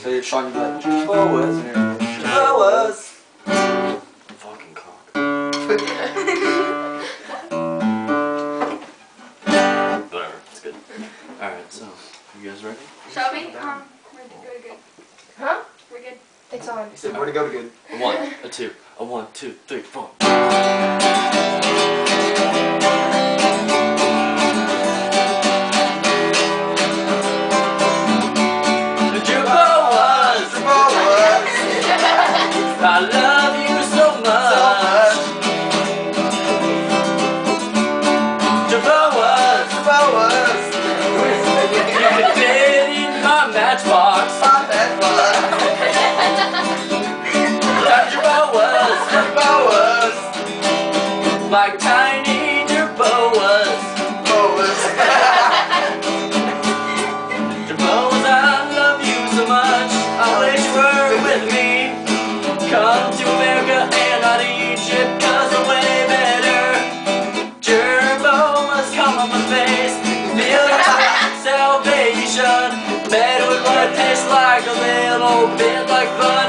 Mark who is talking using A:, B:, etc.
A: So Sean, you'd be like, jerboas, and you're like, jerboas. Fucking cock. Whatever, it's good. Alright, so, you guys ready?
B: Shelby, we're good.
C: Huh?
B: We're good.
C: It's on.
D: He said, where to go to good?
A: A 1, a 2, a 1, 2, 3, 4. I love you so much. Jerboas. You can fit in my matchbox. Jerboas. Like tiny jerboas. Jerboas, I love you so much. I wish you were with me. Come to America and not Egypt, 'cause we're way better. Jerboas come on my face. Feel salvation. Better with what tastes like a little bit like fun.